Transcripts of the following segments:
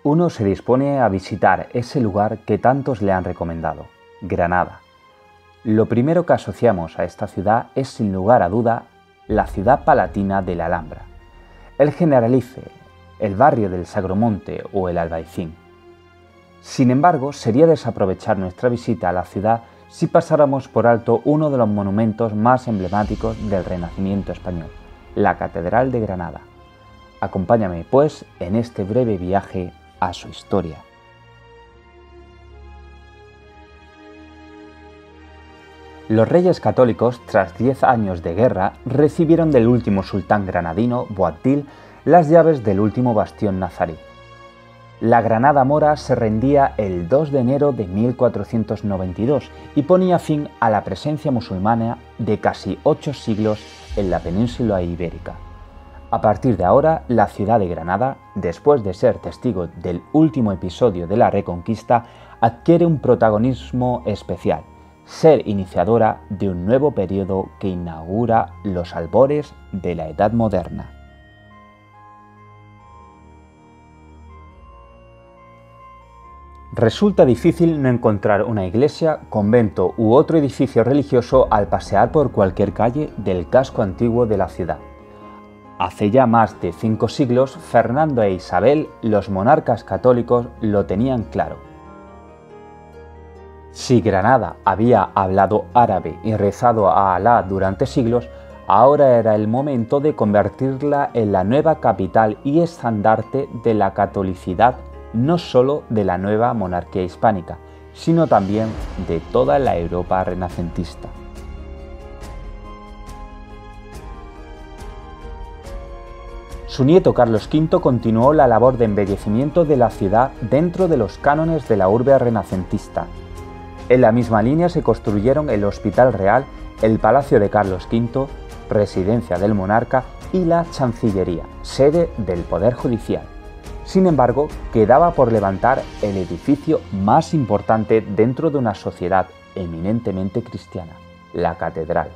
Uno se dispone a visitar ese lugar que tantos le han recomendado, Granada. Lo primero que asociamos a esta ciudad es, sin lugar a duda, la ciudad palatina de la Alhambra, el Generalife, el barrio del Sagromonte o el Albaicín. Sin embargo, sería desaprovechar nuestra visita a la ciudad si pasáramos por alto uno de los monumentos más emblemáticos del Renacimiento español, la Catedral de Granada. Acompáñame, pues, en este breve viaje a su historia. Los reyes católicos, tras 10 años de guerra, recibieron del último sultán granadino, Boabdil, las llaves del último bastión nazarí. La Granada mora se rendía el 2 de enero de 1492 y ponía fin a la presencia musulmana de casi 8 siglos en la península ibérica. A partir de ahora, la ciudad de Granada, después de ser testigo del último episodio de la Reconquista, adquiere un protagonismo especial: ser iniciadora de un nuevo periodo que inaugura los albores de la Edad Moderna. Resulta difícil no encontrar una iglesia, convento u otro edificio religioso al pasear por cualquier calle del casco antiguo de la ciudad. Hace ya más de 5 siglos, Fernando e Isabel, los monarcas católicos, lo tenían claro. Si Granada había hablado árabe y rezado a Alá durante siglos, ahora era el momento de convertirla en la nueva capital y estandarte de la catolicidad, no solo de la nueva monarquía hispánica, sino también de toda la Europa renacentista. Su nieto Carlos V continuó la labor de embellecimiento de la ciudad dentro de los cánones de la urbe renacentista. En la misma línea se construyeron el Hospital Real, el Palacio de Carlos V, residencia del monarca, y la Chancillería, sede del Poder Judicial. Sin embargo, quedaba por levantar el edificio más importante dentro de una sociedad eminentemente cristiana, la Catedral.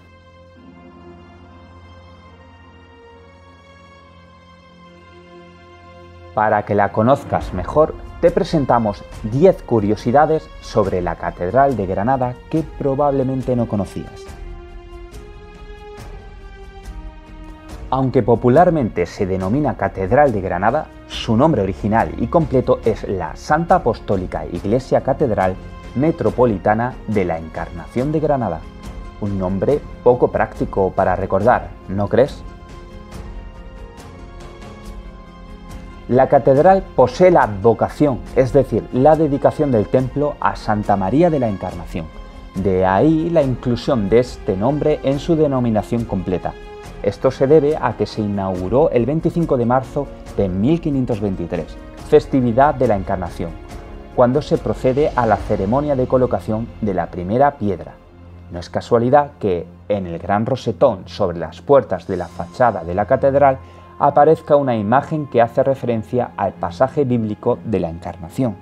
Para que la conozcas mejor, te presentamos 10 curiosidades sobre la Catedral de Granada que probablemente no conocías. Aunque popularmente se denomina Catedral de Granada, su nombre original y completo es la Santa Apostólica Iglesia Catedral Metropolitana de la Encarnación de Granada. Un nombre poco práctico para recordar, ¿no crees? La catedral posee la advocación, es decir, la dedicación del templo a Santa María de la Encarnación. De ahí la inclusión de este nombre en su denominación completa. Esto se debe a que se inauguró el 25 de marzo de 1523, festividad de la Encarnación, cuando se procede a la ceremonia de colocación de la primera piedra. No es casualidad que en el gran rosetón sobre las puertas de la fachada de la catedral aparezca una imagen que hace referencia al pasaje bíblico de la Encarnación.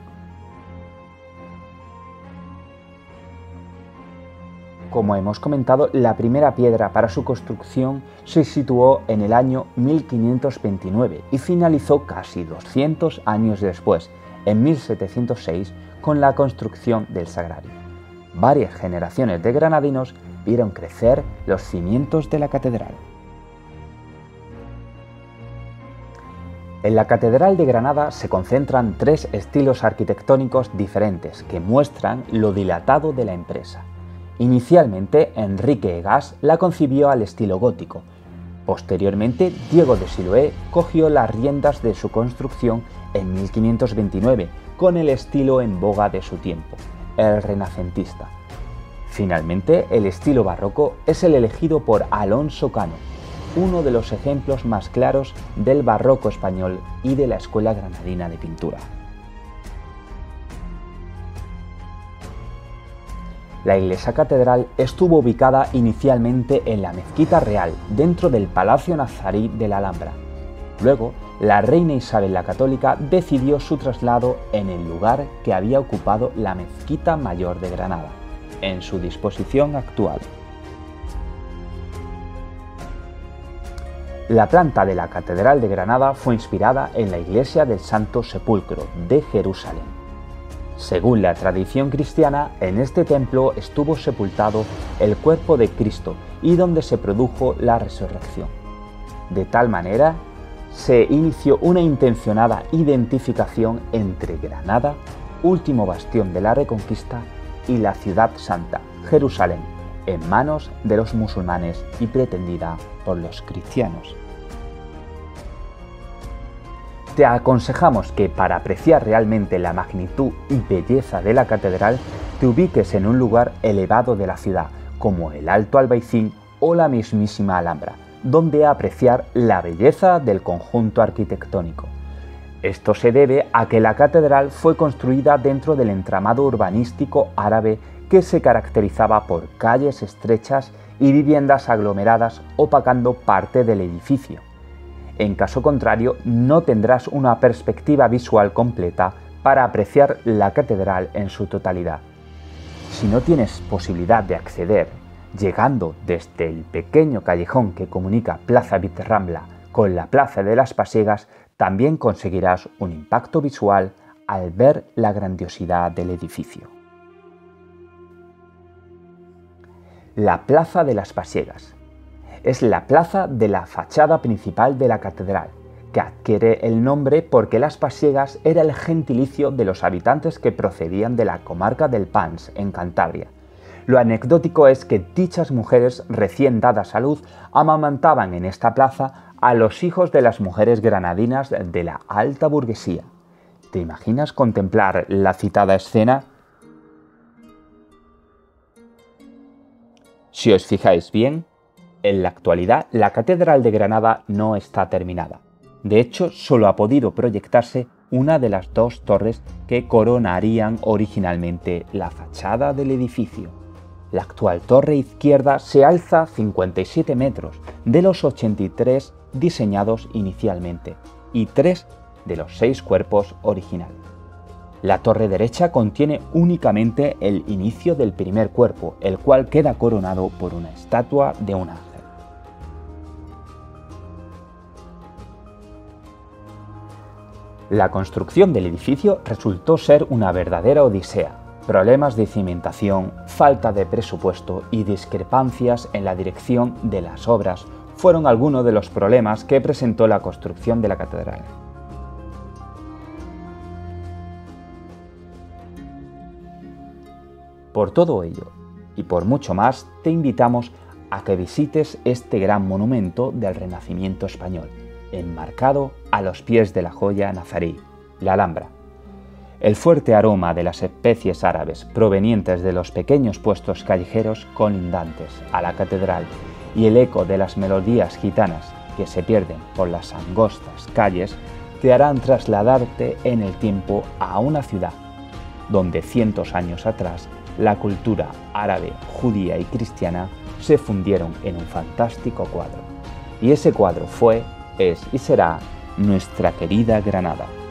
Como hemos comentado, la primera piedra para su construcción se situó en el año 1529 y finalizó casi 200 años después, en 1706, con la construcción del Sagrario. Varias generaciones de granadinos vieron crecer los cimientos de la catedral. En la Catedral de Granada se concentran 3 estilos arquitectónicos diferentes que muestran lo dilatado de la empresa. Inicialmente, Enrique Egas la concibió al estilo gótico. Posteriormente, Diego de Siloé cogió las riendas de su construcción en 1529, con el estilo en boga de su tiempo, el renacentista. Finalmente, el estilo barroco es el elegido por Alonso Cano, uno de los ejemplos más claros del barroco español y de la Escuela Granadina de Pintura. La iglesia catedral estuvo ubicada inicialmente en la Mezquita Real, dentro del Palacio Nazarí de la Alhambra. Luego, la reina Isabel la Católica decidió su traslado en el lugar que había ocupado la Mezquita Mayor de Granada, en su disposición actual. La planta de la Catedral de Granada fue inspirada en la iglesia del Santo Sepulcro de Jerusalén. Según la tradición cristiana, en este templo estuvo sepultado el cuerpo de Cristo y donde se produjo la resurrección. De tal manera, se inició una intencionada identificación entre Granada, último bastión de la Reconquista, y la ciudad santa, Jerusalén, en manos de los musulmanes y pretendida por los cristianos. Te aconsejamos que para apreciar realmente la magnitud y belleza de la catedral, te ubiques en un lugar elevado de la ciudad, como el Alto Albaicín o la mismísima Alhambra, donde apreciar la belleza del conjunto arquitectónico. Esto se debe a que la catedral fue construida dentro del entramado urbanístico árabe que se caracterizaba por calles estrechas y viviendas aglomeradas opacando parte del edificio. En caso contrario, no tendrás una perspectiva visual completa para apreciar la catedral en su totalidad. Si no tienes posibilidad de acceder, llegando desde el pequeño callejón que comunica Plaza Vitrambla con la Plaza de las Pasiegas, también conseguirás un impacto visual al ver la grandiosidad del edificio. La Plaza de las Pasiegas es la plaza de la fachada principal de la catedral, que adquiere el nombre porque Las Pasiegas era el gentilicio de los habitantes que procedían de la comarca del Pans, en Cantabria. Lo anecdótico es que dichas mujeres recién dadas a luz amamantaban en esta plaza a los hijos de las mujeres granadinas de la alta burguesía. ¿Te imaginas contemplar la citada escena? Si os fijáis bien, en la actualidad la Catedral de Granada no está terminada. De hecho, solo ha podido proyectarse una de las dos torres que coronarían originalmente la fachada del edificio. La actual torre izquierda se alza 57 metros de los 83 diseñados inicialmente y 3 de los 6 cuerpos originales. La torre derecha contiene únicamente el inicio del primer cuerpo, el cual queda coronado por una estatua de un ángel. La construcción del edificio resultó ser una verdadera odisea. Problemas de cimentación, falta de presupuesto y discrepancias en la dirección de las obras fueron algunos de los problemas que presentó la construcción de la catedral. Por todo ello, y por mucho más, te invitamos a que visites este gran monumento del Renacimiento español, enmarcado a los pies de la joya nazarí, la Alhambra. El fuerte aroma de las especies árabes provenientes de los pequeños puestos callejeros colindantes a la catedral y el eco de las melodías gitanas que se pierden por las angostas calles te harán trasladarte en el tiempo a una ciudad donde cientos años atrás la cultura árabe, judía y cristiana se fundieron en un fantástico cuadro. Y ese cuadro fue, es y será nuestra querida Granada.